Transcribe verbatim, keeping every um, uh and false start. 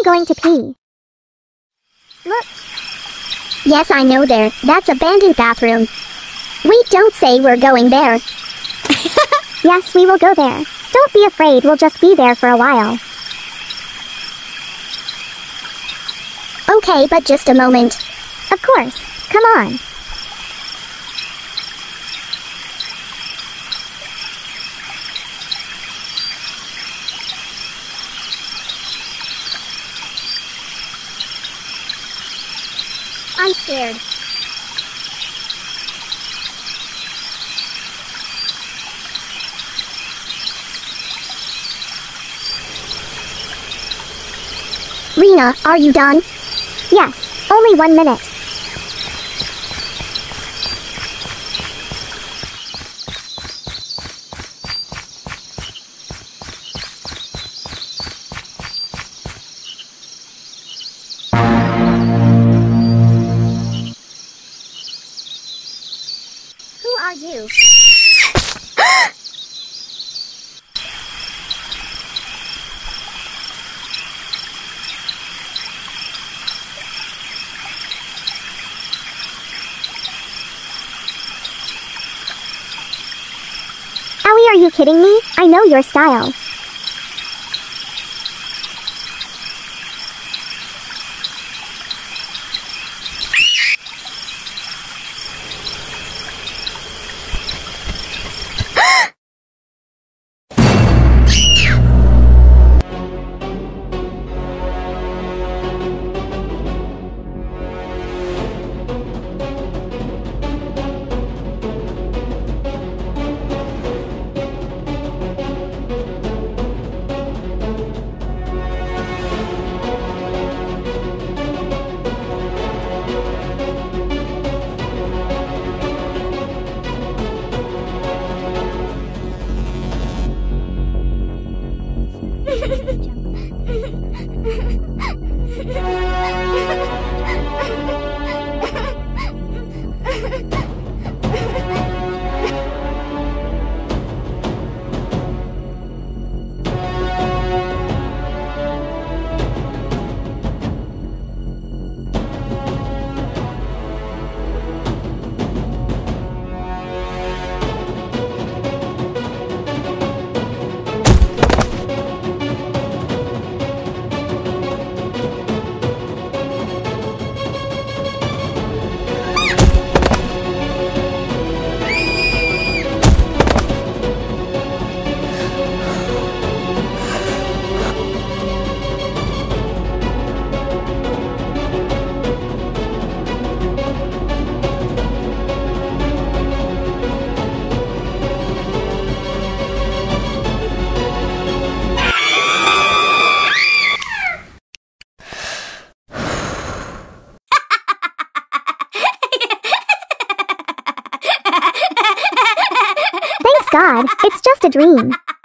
going to pee. Look. Yes, I know there. That's abandoned bathroom. Wait, don't say we're going there. Yes, we will go there. Don't be afraid, we'll just be there for a while. Okay, but just a moment. Of course. Come on. I'm scared. Rena, are you done? Yes, only one minute. Who are you? Owie, are you kidding me? I know your style. God, it's just a dream.